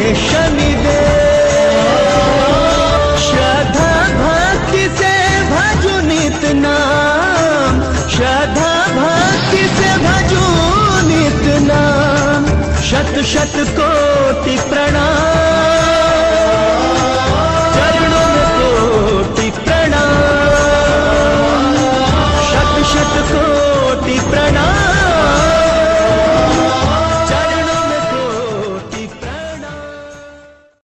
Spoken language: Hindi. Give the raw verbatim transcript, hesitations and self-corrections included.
शनिदेव। श्रद्धा भक्ति से भजू नित नाम, श्रद्धा भक्ति से भजू नित नाम। शत शत कोटि